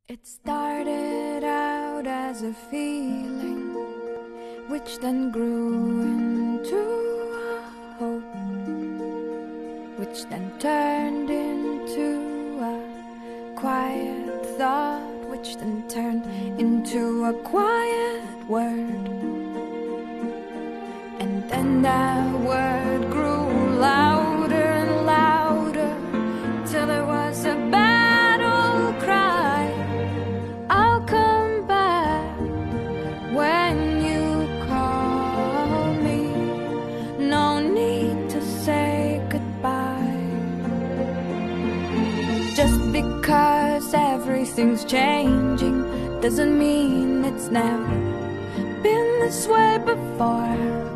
It started out as a feeling, which then grew into a hope, which then turned into a quiet thought, which then turned into a quiet word. And then that word grew louder and louder, till it was a battle cry. I'll come back when you call me. No need to say goodbye. Just because everything's changing doesn't mean it's never been this way before.